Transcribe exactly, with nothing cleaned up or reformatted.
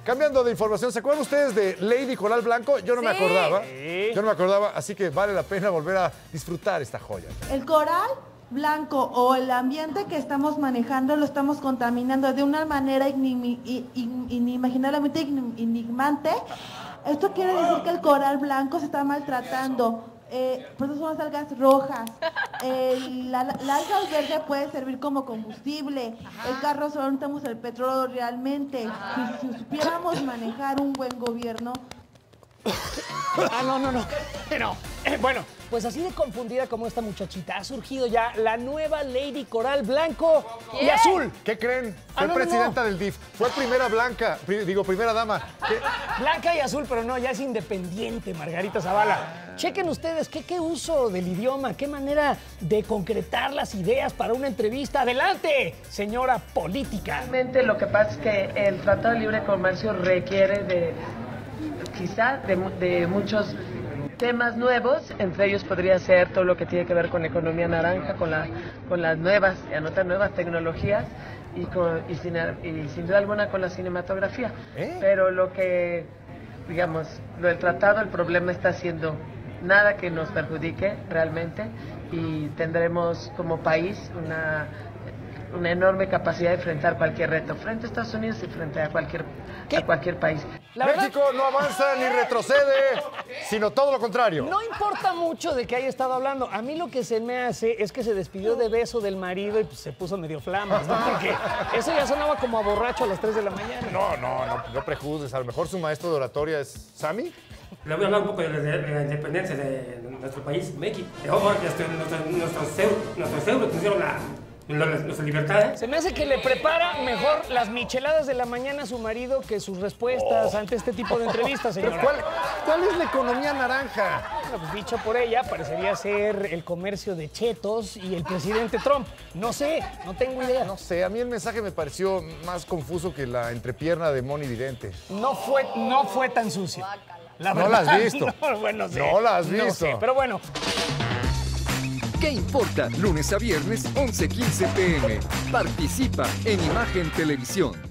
Cambiando de información, ¿se acuerdan ustedes de Lady Coral Blanco? Yo no Sí. me acordaba. Sí. Yo no me acordaba, así que vale la pena volver a disfrutar esta joya. El coral blanco o el ambiente que estamos manejando lo estamos contaminando de una manera inimi- i- in- inimaginablemente ign- enigmante. Esto quiere decir que el coral blanco se está maltratando. Eh, por eso son las algas rojas. El- la, la alga verde puede servir como combustible. El carro solo necesitamos el petróleo realmente. Si, si supiéramos manejar un buen gobierno, Ah, no, no, no. No. Eh, bueno, pues así de confundida como esta muchachita, ha surgido ya la nueva Lady Coral Blanco y ¿Quién? Azul. ¿Qué creen? Ah, Fue no, no, presidenta no. del D I F. Fue primera blanca, pri- digo, primera dama. ¿Qué? Blanca y azul, pero no, ya es independiente, Margarita Zavala. Chequen ustedes qué, qué uso del idioma, qué manera de concretar las ideas para una entrevista. ¡Adelante, señora política! Realmente lo que pasa es que el Tratado de Libre Comercio requiere de, quizá, de, mu- de muchos temas nuevos, entre ellos podría ser todo lo que tiene que ver con la economía naranja, con, la, con las nuevas, y anotar nuevas tecnologías y, con, y, sin, y sin duda alguna con la cinematografía. ¿Eh? Pero lo que, digamos, lo del tratado, el problema está siendo nada que nos perjudique realmente y tendremos como país una una enorme capacidad de enfrentar cualquier reto frente a Estados Unidos y frente a cualquier, a cualquier país. La verdad, México no avanza ni retrocede, sino todo lo contrario. no importa mucho de qué haya estado hablando. A mí lo que se me hace es que se despidió de beso del marido y pues, se puso medio flamas, ¿no? Porque eso ya sonaba como a borracho a las tres de la mañana. No, no, no, no prejuzgues. A lo mejor su maestro de oratoria es Sammy. Le voy a hablar un poco de la, de la independencia de nuestro país, México. De ahora que nuestro- nuestro- nuestros euros nuestros euros tuvieron la, la, nuestra libertad. ¿eh? Se me hace que le prepara mejor las micheladas de la mañana a su marido que sus respuestas ante este tipo de entrevistas, Pero señora. ¿cuál, ¿cuál es la economía naranja? Bueno, pues dicho por ella, parecería ser el comercio de chetos y el presidente Trump. No sé, no tengo idea. No sé, a mí el mensaje me pareció más confuso que la entrepierna de Moni Vidente. No fue, no fue tan sucio. La No verdad, la has visto. No, bueno, sí. No la has No visto. sé, pero bueno. ¿Qué importa? Lunes a viernes, once quince p m Participa en Imagen Televisión.